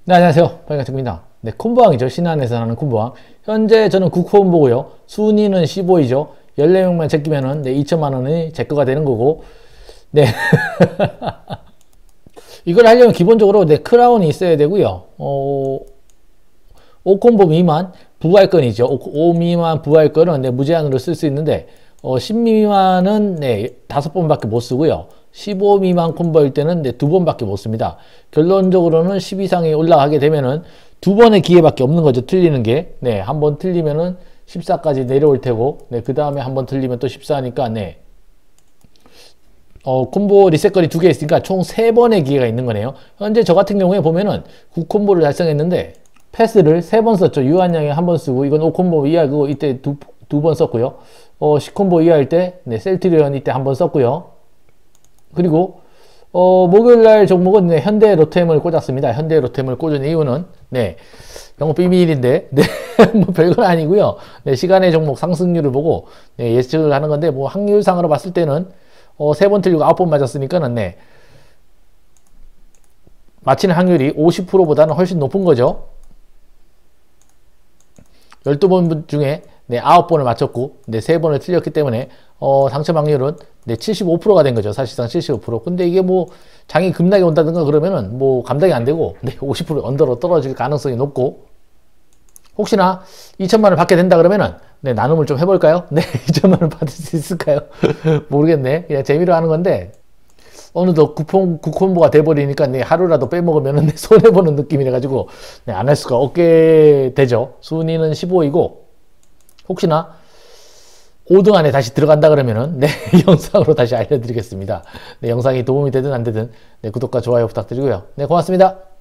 네, 안녕하세요. 빨간색입니다. 네, 콤보왕이죠. 신한에서 하는 콤보왕. 현재 저는 9콤보고요. 순위는 15이죠. 14명만 제끼면은, 네, 2천만 원이 제 거가 되는 거고. 네. 이걸 하려면 기본적으로, 네, 크라운이 있어야 되고요. 5콤보 미만 부활권이죠. 5 미만 부활권은, 네, 무제한으로 쓸 수 있는데, 10 미만은, 네, 5번밖에 못 쓰고요. 15 미만 콤보일 때는 네, 2번밖에 못 씁니다. 결론적으로는 10 이상이 올라가게 되면은 2번의 기회밖에 없는 거죠. 틀리는 게. 네, 한 번 틀리면은 14까지 내려올 테고, 네, 그 다음에 한 번 틀리면 또 14니까, 네. 콤보 리셋거리 2개 있으니까 총 3번의 기회가 있는 거네요. 현재 저 같은 경우에 보면은 9콤보를 달성했는데, 패스를 3번 썼죠. 유한양에 한 번 쓰고, 이건 5콤보 이하고, 이때 두 번 썼고요. 10콤보 이하일 때, 네, 셀트리온 이때 한 번 썼고요. 그리고 목요일날 종목은 네, 현대 로템을 꽂았습니다. 현대 로템을 꽂은 이유는 네, 영업 비밀인데 네, 뭐 별건 아니고요. 네, 시간의 종목 상승률을 보고 네, 예측을 하는 건데 뭐 확률상으로 봤을 때는 3번 틀리고 9번 맞았으니까는 네, 맞히는 확률이 50%보다는 훨씬 높은 거죠. 12번 중에 네, 9번을 맞췄고, 네, 3번을 틀렸기 때문에, 당첨 확률은, 네, 75%가 된 거죠. 사실상 75%. 근데 이게 뭐, 장이 급락이 온다든가 그러면은, 뭐, 감당이 안 되고, 네, 50% 언더로 떨어질 가능성이 높고, 혹시나 2천만 원을 받게 된다 그러면은, 네, 나눔을 좀 해볼까요? 네, 2천만 원 받을 수 있을까요? 모르겠네. 그냥 재미로 하는 건데, 어느덧 9콤보가 돼버리니까, 네, 하루라도 빼먹으면은, 네, 손해보는 느낌이라가지고, 네, 안 할 수가 없게 되죠. 순위는 15이고, 혹시나 5등 안에 다시 들어간다 그러면은 네, 영상으로 다시 알려드리겠습니다. 네, 영상이 도움이 되든 안 되든 네, 구독과 좋아요 부탁드리고요. 네, 고맙습니다.